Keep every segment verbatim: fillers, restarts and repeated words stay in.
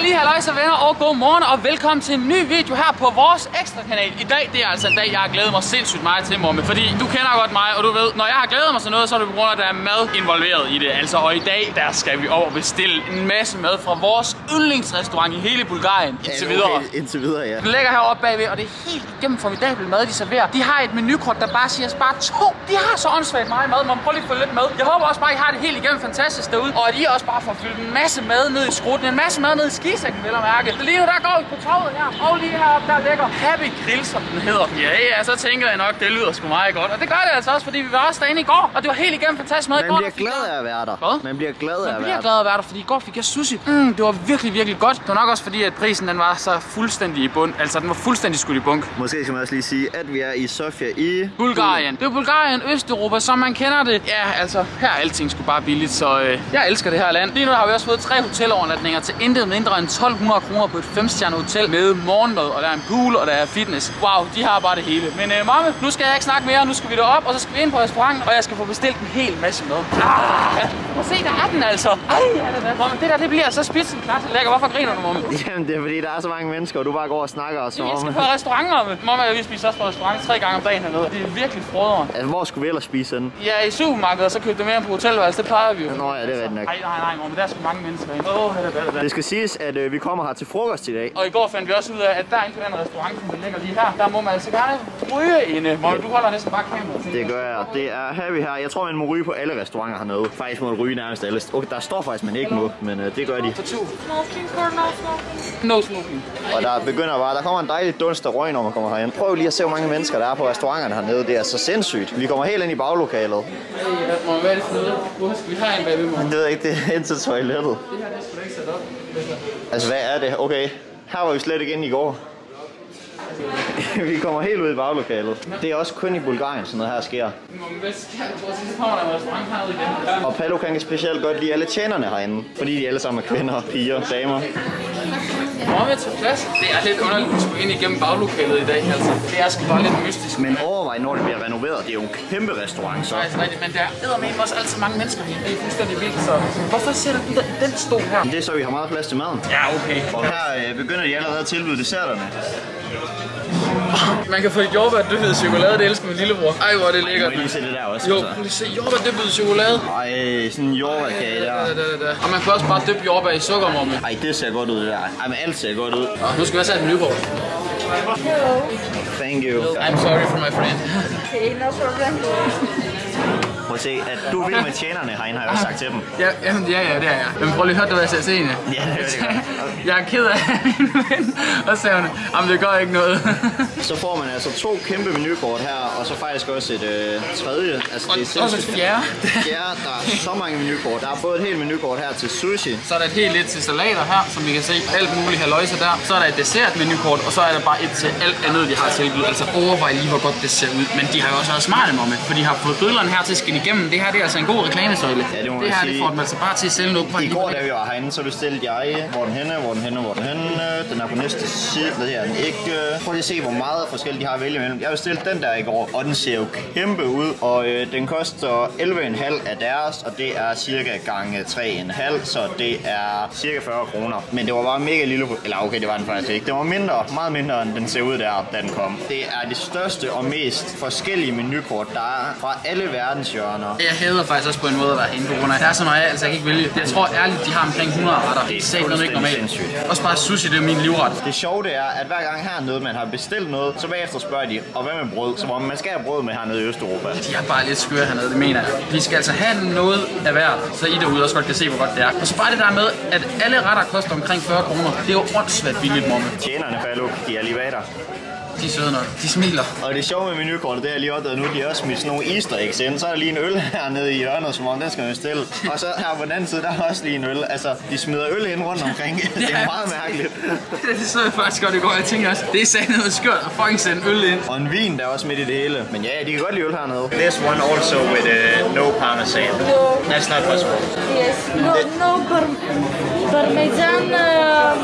lige halløjsa venner, og god morgen og velkommen til en ny video her på vores ekstra kanal. I dag, det er altså en dag, jeg har glædet mig sindssygt meget til, Momme. Fordi du kender godt mig, og du ved, når jeg har glædet mig til noget, så er det på grund af, at der er mad involveret i det. Altså, og i dag, der skal vi over bestille en masse mad fra vores yndlingsrestaurant i hele Bulgarien. Indtil videre. Okay, indtil videre, ja. Den ligger heroppe bagved, og det er helt igennem formidabel mad, de serverer. De har et menukort, der bare siger bare to. De har så åndssvagt meget mad. Man prøv lige at følge lidt med. Jeg håber også bare, at I har det helt igennem fantastisk derude, og at I også bare får fyldt en masse mad ned i skrutten, en masse mad ned i skisækken, vel at mærke. Lige nu, der går vi på torvet her, og lige heroppe, der ligger Happy Grill, som den hedder. Ja, ja, så tænker jeg nok, det lyder sgu meget godt. Og det gør det altså også, fordi vi var også derinde i går, og det var helt igennem fantastisk mad i går. Man bliver glad af at være der. Hvad? Man bliver glad af at være der. Man bliver glad af at være der, fordi i går fik jeg sushi. Mm, det var virkelig, virkelig godt. Det var nok også fordi, at prisen den var så fuldstændig i bund. Altså, den var fuldstændig skudt i bunk. Måske skal man også lige sige, at vi er i Sofia i Bulgarien. Det er Bulgarien, Østeuropa, som man kender det. Ja, altså, her er alting sgu bare billigt, så øh, jeg elsker det her land. Lige nu har vi også fået tre hotelovernatninger til intet mindre end tolv hundrede kroner på et femstjernet hotel med morgenmad, og der er en pool, og der er fitness. Wow, de har bare det hele. Men øh, mamme, nu skal jeg ikke snakke mere. Nu skal vi derop, og så skal vi ind på restauranten, og jeg skal få bestilt en hel masse mad. Ah, ja. Og se, der er den altså. Ej, ja, det der. Mamme, det der, det bliver så spidsen klart så lækker. Hvorfor griner du, mamme? Jamen, det er fordi, der er så mange mennesker, og du bare går og snakker og så om. Jeg skal på restaurant, mamme. Mamme, vi spiser også på restaurant tre gange om dagen hernede. Det er virkelig froderen. Altså, hvor skulle vi ellers spise den? Ja, i supermarkedet, og så købte vi mere på hotelværelse. Det plejer vi jo. Nå ja, det er rigtigt nok. Nej, nej, nej, mamme, der er sgu mange mennesker inde. Åh, oh, det, det, det skal siges, at øh, vi kommer her til frokost i dag. Og i går fandt vi også ud af, at der inde på den restaurant, som ligger lige her, der må man altså gerne ryge inde. Mamme, du holder næsten bare kameraet. Det gør jeg. Det er Happy her. Jeg tror, man må ryge på alle restauranter hernede. Faktisk må man ryge nærmest alle. Okay, der står faktisk, man ikke må, men øh, det gør de. Smoking or no smoking? No smoking. Og der begynder bare, der kommer en dejlig dunst af røg, når man kommer herind. Prøv lige at se, hvor mange mennesker der er på restauranterne hernede. Det er så sindssygt. Vi kommer helt ind i baglokalet. Hey, Mamme, hvad er det for noget? Hvor skal vi have en bagved, Mamme? Det ved jeg ikke, det er ind til toilettet. Det her, det er sgu da ikke sat op. Altså, hvad er det? Okay, her var vi slet ikke inde i går. Vi kommer helt ud i baglokalet. Det er også kun i Bulgarien, sådan noget her sker. Hvad sker der? Så kommer der en restaurant hernede igen. Og Paolo kan specielt godt lide alle tjenerne herinde, fordi de alle sammen er kvinder, piger, damer. Hvor vi tager plads? Det er lidt underligt at skulle ind igennem baglokalet i dag, altså. Det er sgu bare lidt mystisk. Men overvej, når det bliver renoveret. Det er jo en kæmpe restaurant, så. Nej, det er rigtigt, men der er med også altid mange mennesker her. Det er fuldstændig vildt, så hvorfor sætter du dig i den stol her? Det er så, vi har meget plads til maden. Ja, okay. Og her øh, begynder de allerede at tilbyde desserterne. Man kan få et jordbærdyppet chokolade, det elsker min lillebror. Ej, hvor er det lækkert. Må I lige se det der også? Jo, altså. prøv lige se jordbærdyppet chokolade. Ej, sådan en jordbærkage der. Da, da, da, da. Og man kan også bare dyppe jordbær i sukker, Momme. Ej, det ser godt ud det der. Ej, men alt ser godt ud. Og nu skal vi også have et menukort. Thank you. I'm sorry for my friend. Okay, no problem. Prøv at se, at du vil med tjenerne herinde, har jeg også sagt til dem. Ja, jamen, ja, ja, det er jeg. Men prøv lige at høre, det var jeg sagde scene. Ja, det er det godt. Jeg er ked af min ven. Og så sagde hun, jamen det gør ikke noget. Så får man altså to kæmpe menukort her, og så faktisk også et øh, tredje. Altså, Og det er også et fjerde. Ja, der er så mange menukort. Der er både et helt menukort her til sushi. Så er der et helt lidt til salater her, som I kan se. Alt muligt halløjse der. Så er der et dessert-menukort, og så er der bare et til alt andet, de har tilbudt. Altså overvej lige, hvor godt det ser ud. Men de har jo også været smarte, Momme, for de har fået billederne her til at skinne igennem. Det her det er altså en god reklamesøjle. Ja, det må det her sige. det får dem altså bare til at sælge noget. I går, da vi var herinde, så bestilte jeg, hvor den henne, hvor den henne, hvor den henne. Den er på næste side, det er den ikke. Prøv lige at se, hvor meget forskelligt de har at vælge imellem. Jeg bestilte den der i går, og den ser jo kæmpe ud. Og øh, den koster elleve komma fem af deres, og det er cirka gange tre komma fem, så det er cirka fyrre kroner. Men det var bare mega lille, eller okay, det var den faktisk ikke. Det var mindre, meget mindre, end den ser ud der, da den kom. Det er det største og mest forskellige menukort, der er fra alle verdenshjørner. Jeg hader faktisk også på en måde at være herinde på grund af. Der er så meget, altså jeg kan ikke vælge. Jeg tror ærligt, de har omkring hundrede retter. Det er satme ikke normalt. Sindssygt. Også bare sushi, det er min livret. Det sjove det er, at hver gang hernede man har bestilt noget, så bagefter spørger de, og hvad med brød? Så man skal have brød med hernede i Østeuropa. De er bare lidt skøre hernede, det mener jeg. Vi skal altså have noget af hvert, så I derude også godt kan se, hvor godt det er. Og så bare det der med, at alle retter koster omkring fyrre kroner. Det er jo åndssvagt billigt, Momme. Tjenerne, Fallo, de er lige bag dig. De er søde nok. De smiler. Og det sjove med menukortet, det er lige opdaget nu, de har også smidt sådan nogle easter eggs ind. Så er der lige en øl hernede i hjørnet, som om den skal man stille. Og så her på den anden side, der er også lige en øl. Altså, de smider øl ind rundt omkring. Det er meget mærkeligt. Det så jeg faktisk godt i går. Jeg tænker også, det er sagt noget skørt at fucking sende øl ind. Og en vin, der er også midt i det hele. Men ja, de kan godt lide øl hernede. This one also with uh, no parmesan. No. That's not possible. Yes. No, no par parmesan. Uh, Ah,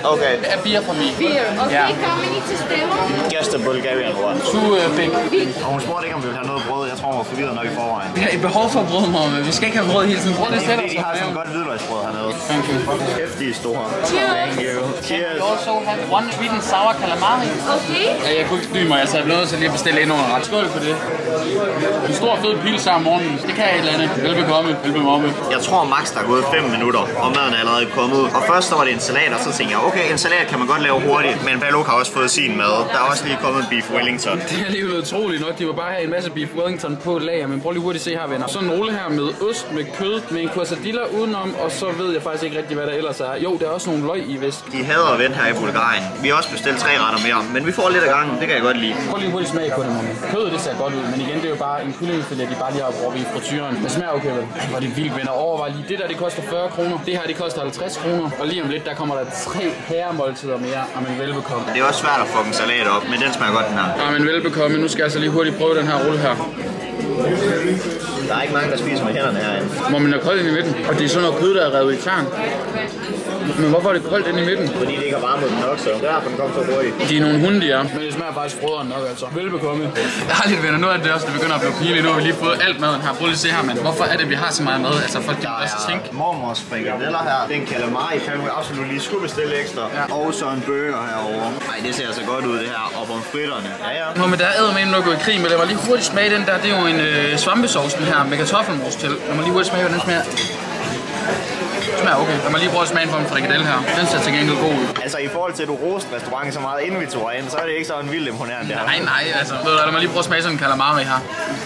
Okay. A beer for me. Beer. Okay, Yeah. how many to stay? Just a Bulgarian one. Two uh, big. Og hun spurgte ikke, om vi ville have noget brød. Jeg tror, hun var forvirret nok i forvejen. Vi har et behov for brød, mor, men vi skal ikke have brød hele tiden. Brød, det Det er sætter fordi, de sig. har sådan et godt hvidløgsbrød hernede. Thank you. Hæftige store. Cheers. Thank you. Cheers. We also have one sweet and sour calamari. Okay. Ja, jeg kunne ikke dy mig, altså jeg blev nødt til lige at bestille endnu en ret. Skål for det. En stor fed pils her om morgenen. Det kan et eller andet. Velbekomme. Velbekomme. Jeg tror max der er gået fem minutter, og maden er allerede kommet. Og først så var det en salat, og så tænkte jeg, okay, en salat kan man godt lave hurtigt, men Baluk har også fået sin mad. Der er også lige kommet beef Wellington. Det er alligevel utroligt nok. De var bare have en masse beef Wellington på et lager, men prøv lige hurtigt at se her, venner. Sådan en rulle her med ost, med kød, med en quesadilla udenom, og så ved jeg faktisk ikke rigtig, hvad der ellers er. Jo, der er også nogle løg i, vist. De hader at vente her i Bulgarien. Vi har også bestilt tre retter mere, men vi får lidt af gangen. Det kan jeg godt lide. Prøv lige hurtigt smag på det, mamma. Kødet, det ser godt ud, men igen, det er jo bare en kyllingfilet, de bare lige har brugt i frityren. Det smager okay, vel? Ej, hvor er det vildt, venner. Overvej lige. Det der, det koster fyrre kroner. Det her, det koster halvtreds kroner. Og lige om lidt, der kommer der tre herremåltider mere. Amen, velbekomme. Det er også svært at få en salat op, men den smager godt, den her. Amen, velbekomme. Nu skal jeg altså lige hurtigt prøve den her rulle her. Der er ikke mange, der spiser med hænderne herinde. Hvor man er koldt ind i midten. Og det er sådan noget kød, der er revet i tern. Men hvorfor er det koldt inde i midten? Fordi det ikke har varmet den nok, så det er derfor, den kommer så hurtigt. De er nogle hunde, de er. Men det smager faktisk frøderen nok, altså. Velbekomme. Jeg har lidt venner. Nu er det også, det begynder at blive pinligt. Nu har vi lige fået alt maden her. Prøv lige at se her, mand. Hvorfor er det, vi har så meget mad? Altså, folk kan også tænke. Mormors frikadeller her. Den calamari kan vi absolut lige skulle bestille ekstra. Ja. Og så en burger herovre. Nej, det ser så godt ud, det her. Og pomfritterne. Ja, ja. Nå, men der er med noget gået i krig, men lad mig lige hurtigt smage den der. Det er jo en øh, svampesauce, den her med kartoffelmos til. Lad mig lige hurtigt smage, hvordan den smager. Det smager okay. Lad mig lige prøve at smage på en frikadelle her. Den ser til gengæld god ud. Altså i forhold til, at du roste restauranten så meget inden vi tog ind, så er det ikke sådan vildt imponerende der. Nej, nej, altså. Lad mig lige prøve at smage sådan en calamari her.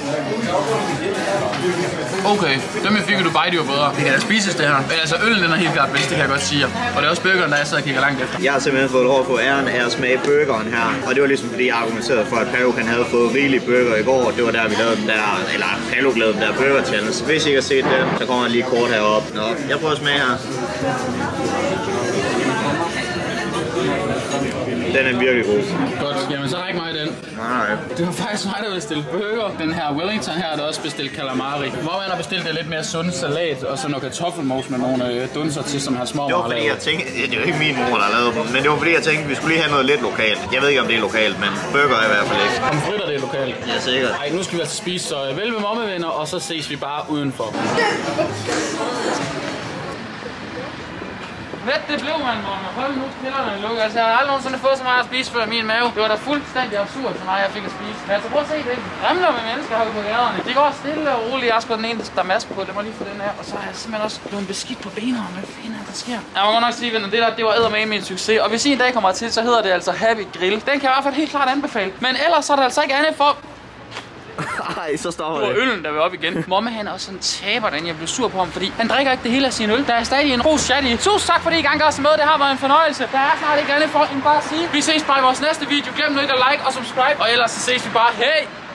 Okay, dem jeg fik du bare, de var bedre. Det kan da spises det her. Men altså, øllen den er helt klart bedst, det kan jeg godt sige. Og det er også burgeren, der jeg sidder og kigger langt efter. Jeg har simpelthen fået lov at få æren af at smage burgeren her. Og det var ligesom fordi jeg argumenterede for, at Baluk han havde fået rigelig burger i går. Det var der, vi lavede den der, eller Baluk lavede den der burger challenge. Hvis I ikke har set den, så kommer han lige kort herop. Nå, jeg prøver at smage her. Den er virkelig god. Godt, jamen så ræk mig den. Nej. Det var faktisk mig, der bestilte burger. Den her Wellington her, der også bestilt calamari. Hvor man har bestilt det lidt mere sund salat, og så noget kartoffelmos med nogle øh, dunser til, som hans små. Det var fordi jeg tænkte, det er jo ikke min mor, der har lavet dem, men det var fordi jeg tænkte, at vi skulle lige have noget lidt lokalt. Jeg ved ikke, om det er lokalt, men burger er i hvert fald ikke. Pomfritter, det er lokalt. Ja, sikkert. Ej, nu skal vi altså spise, så vel med mommevenner, og så ses vi bare udenfor. Hvad det blev, man, morgen. Hold nu, kælderne lukket. Altså, jeg har aldrig nogensinde fået så meget at spise før min mave. Det var da fuldstændig absurd for mig, jeg fik at spise. Men altså, prøv at se det. Ramler med mennesker herude på gaderne. De går stille og roligt. Jeg har sgu den ene, der er masse på. Det må lige få den her. Og så har jeg simpelthen også blevet beskidt på benene. Hvad fanden er der sker? Jeg må godt nok sige, venner, det der, det var eddermame min succes. Og hvis I en dag kommer til, så hedder det altså Happy Grill. Den kan jeg i hvert fald helt klart anbefale. Men ellers er der altså ikke andet for. Ej, så stopper det. det. Det var øllen, der var op igen. Momme, han er også sådan taber, den jeg blev sur på ham, fordi han drikker ikke det hele af sin øl. Der er stadig en ros chat i. Tusind tak, fordi I gang gør så med. Det har været en fornøjelse. Der er snart ikke andet for end bare at sige. Vi ses bare i vores næste video. Glem nu ikke at like og subscribe. Og ellers så ses vi bare. Hey!